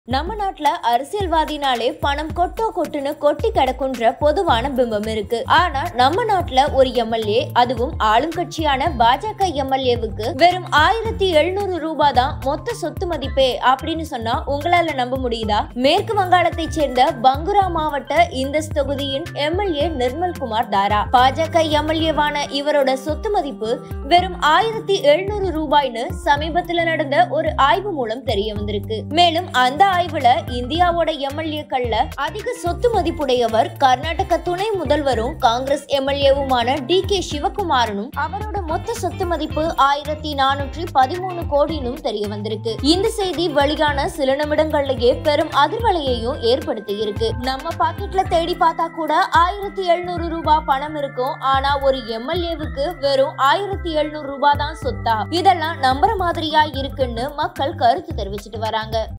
நம்ம நாட்டுல அரசியல்வாதினாலே பணம் கொட்டோ கொட்டுன்னு கொட்டி கிடக்குன்ற பொதுவான பிம்பம் இருக்கு. ஆனா நம்ம நாட்டுல ஒரு எம்எல்ஏ, அதுவும் ஆளும் கட்சியான பாஜக எம்எல்ஏவுக்கு வெறும் 1700 ரூபாய் தான் மொத்த சொத்து மதிப்பே அப்படின்னு சொன்னா உங்களால நம்ப முடியுதா? மேற்கு வங்காளத்தை சேர்ந்த பங்குரா மாவட்ட இந்த தொகுதியின் எம்எல்ஏ நிர்மல் குமார் தாரா. பாஜக எம்எல்ஏவான இவரோட சொத்து மதிப்பு வெறும் 1700 ரூபாய்னு சமீபத்துல நடந்த ஒரு ஆய்வு மூலம் தெரிய வந்திருக்கு. மேலும் அந்த ஆய்வுல இந்தியாவோட எம்எல்ஏக்கள்ல அதிக சொத்து மதிப்புடையவர் கர்நாடக துணை முதல்வரும் காங்கிரஸ் எம்எல்ஏவுமான DK சிவகுமாரனும் அவரோட மொத்த சொத்து மதிப்பு 1413 கோடினும் தெரிய வந்திருக்கு. இந்த செய்தி வெளியான சில நிமிடங்கள்லயே பெரும் அதிர்வலையையும் ஏற்படுத்தி இருக்கு. நம்ம பாக்கெட்ல தேடி பார்த்தா கூட 1700 ரூபாய் பணம் இருக்கும். ஆனா ஒரு எம்எல்ஏவுக்கு வெறும் 1700 ரூபாய் தான் சொத்தா? இதெல்லாம் நம்புற மாதிரியா இருக்குன்னு மக்கள் கருத்து தெரிவிச்சிட்டு வராங்க.